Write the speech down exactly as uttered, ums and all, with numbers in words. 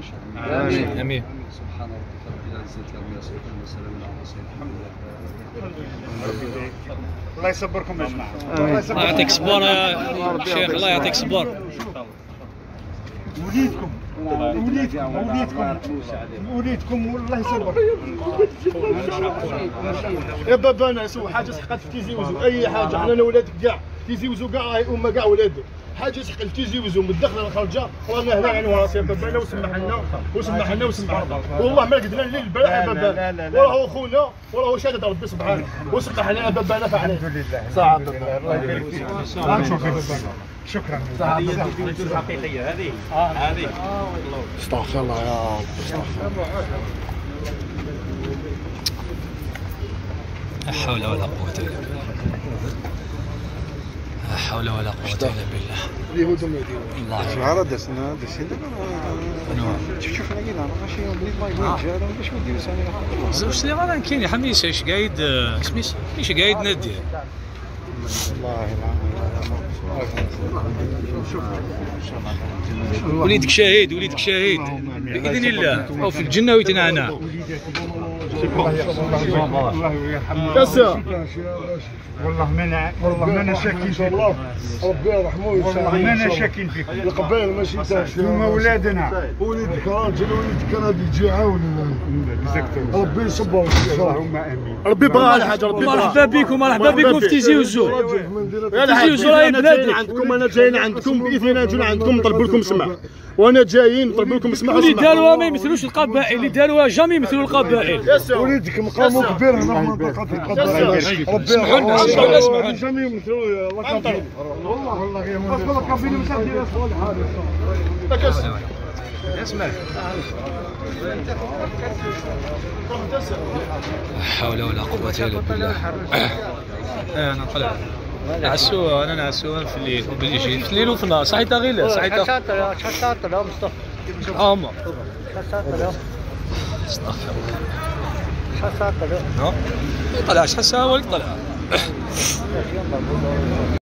شاء الله. امين امين. سبحان ربك رب العزة عما يصفون وسلام على المرسلين الحمد لله. الله يصبركم يا جماعه. الله يعطيك الصبر يا شيخ، الله يعطيك الصبر. وليدكم وليدكم وليدكم وليدكم والله يصبر. يا بابا انا سوى حاجه سحقت في تيزيوزو اي حاجه، حنا ولادك كاع تيزيوزو كاع راهي امه كاع ولادك، حاجه سحقت في تيزيوزو من الدخله للخرجه رانا هنا عين وراسي يا بابا انا وسمح لنا وسمح لنا وسمح لنا والله ما قدرنا الليل البارح يا بابا، وراهو خونا وراهو شادد ربي سبحانه وسمح لنا يا بابا انا فعلا الحمد لله ساعه الله يبارك فيك. شكرا. هذه الحقيقيه هذه هذه استغفر الله يا رب استغفر الله. لا حول ولا قوة إلا بالله. لا حول ولا قوة إلا بالله. اليهود ما يديروا الله شحال دسنا دسين دابا شوف شوف لقينا ماشي بليد ما يبغيش هذا باش ما نديروش انا زوج سنين راه كاين يا حميس اش قايد سميتو اش قايد نادي والله العظيم. وليدك شهيد وليدك شهيد باذن الله او في الجنه ويتنعنا. ياسر والله ما والله ما انا شاكين فيك ربي يرحمه والله ما انا شاكين فيك القبائل ماشي تاعك هما ولادنا وليدك راجل وليدك غادي يجي يعاون ربي يصبر اللهم امين. ربي بغى على حاجه ربي بغى. مرحبا بكم مرحبا بكم في تيزي وزو تيزي وزو راهي بلادك عندكم انا جايين عندكم باذن الله نجينا عندكم نطلب لكم سماح وانا جايين نطلب لكم سماح. اللي داروها ما يمثلوش القبائل، اللي داروها جامي يمثلوا القبائل. وليدك مقامه كبير هنا في منطقه القبائل ربي اسمحوا لنا اسمحوا لنا اسمحوا لنا جميع يمثلوا القبائل والله والله غير من القبائل مش غادي يصلوا لحاله. اسمع لا حول ولا قوة إلا بالله. أنا نطلع نعسوها أنا نعسوها في الليل وبالجي في الليل وفي النهار صحيت غير صحيت شحال شحال طلع مصطفى أما شحال طلع استغفر الله. شحال طلع طلع شحال ساعة ولد طلع.